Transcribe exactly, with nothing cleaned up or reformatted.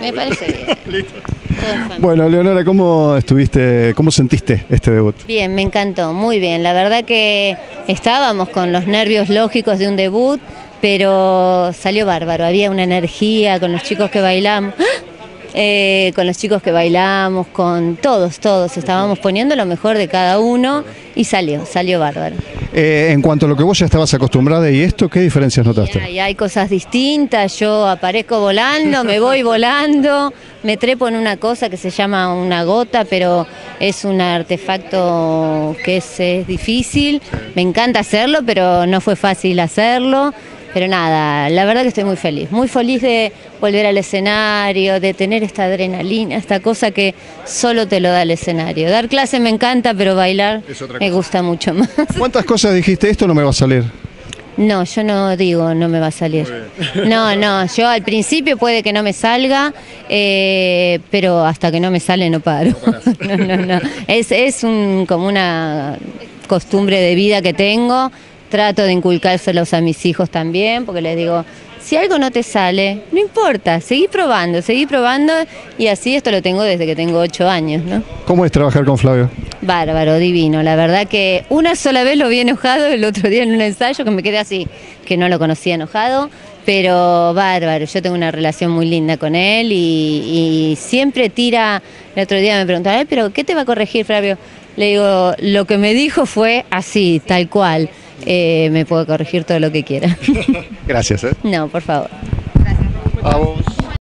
Me parece bien. Listo. Bueno, Leonora, ¿cómo estuviste, cómo sentiste este debut? Bien, me encantó, muy bien. La verdad que estábamos con los nervios lógicos de un debut, pero salió bárbaro. Había una energía con los chicos que bailamos. Eh, con los chicos que bailamos, con todos, todos, estábamos poniendo lo mejor de cada uno y salió, salió bárbaro. Eh, en cuanto a lo que vos ya estabas acostumbrada y esto, ¿qué diferencias notaste? Y hay, hay cosas distintas, yo aparezco volando, me voy volando, me trepo en una cosa que se llama una gota, pero es un artefacto que es, es difícil, me encanta hacerlo, pero no fue fácil hacerlo. Pero nada, la verdad que estoy muy feliz, muy feliz de volver al escenario, de tener esta adrenalina, esta cosa que solo te lo da el escenario. Dar clase me encanta, pero bailar me gusta mucho más. ¿Cuántas cosas dijiste, esto no me va a salir? No, yo no digo no me va a salir. No, no, yo al principio puede que no me salga, eh, pero hasta que no me sale no paro. No, no, no. Es, es un, como una costumbre de vida que tengo. Trato de inculcárselos a mis hijos también, porque les digo, si algo no te sale, no importa, seguí probando, seguí probando, y así esto lo tengo desde que tengo ocho años, ¿no? ¿Cómo es trabajar con Flavio? Bárbaro, divino, la verdad que una sola vez lo vi enojado, el otro día en un ensayo que me quedé así, que no lo conocía enojado, pero bárbaro, yo tengo una relación muy linda con él y, y siempre tira. El otro día me preguntaba, "Ay, pero ¿qué te va a corregir, Flavio?" Le digo, lo que me dijo fue así, tal cual. Eh, me puedo corregir todo lo que quiera. Gracias. ¿eh? No, por favor. A vos.